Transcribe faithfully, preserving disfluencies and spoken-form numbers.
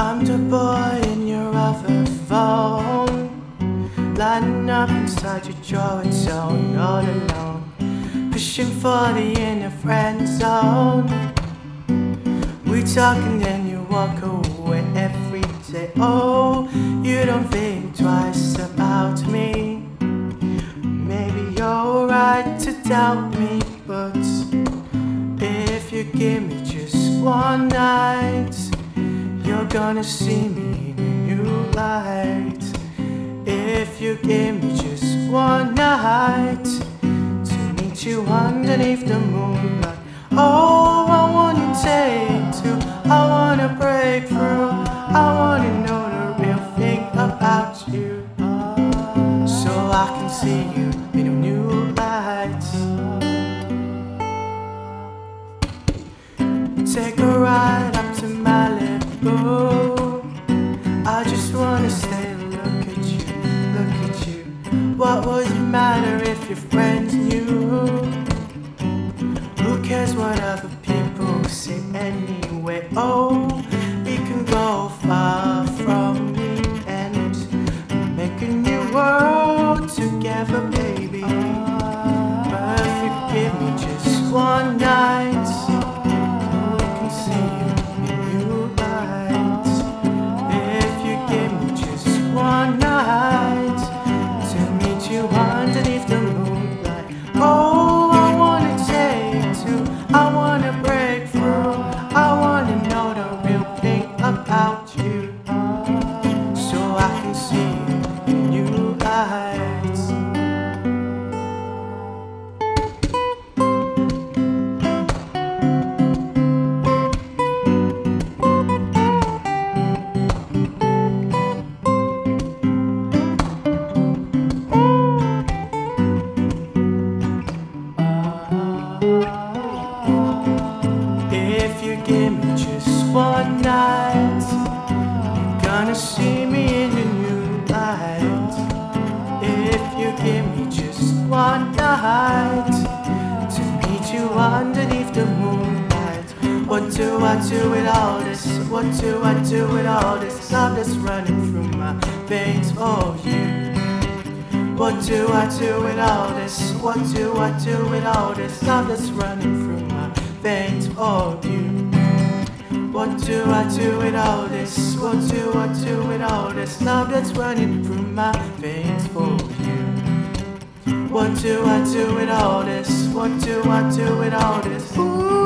I'm the boy in your other phone, lining up inside your drawing zone, all alone, pushing for the inner friend zone. We talk and then you walk away every day. Oh, you don't think twice about me. Maybe you're right to doubt me, but if you give me just one night, you're gonna see me in a new light. If you give me just one night to meet you underneath the moonlight. Oh, I wanna take to, I wanna break through, I wanna know the real thing about you, so I can see you in a new light. Take a ride up to Malibu. I just wanna stay and look at you, look at you. What would it matter if your friends knew? Who cares what other people say anyway? Oh, we can go far from the end, make a new world together, baby. But if you give me just one night, we can see you in new lights. If you give me just one night to meet you underneath the moonlight. Oh, I wanna take to, I wanna break through, I wanna know the real thing about you, so I can see you in new lights. If you give me just one night, you're gonna see me in a new light. If you give me just one night to meet you underneath the moonlight. What do I do with all this? What do I do with all this love that's running through my veins for you? What do I do with all this? What do I do with all this love that's running through my veins for you? What do I do with all this? What do I do with all this love that's running through my veins for you? What do I do with all this? What do I do with all this? Ooh.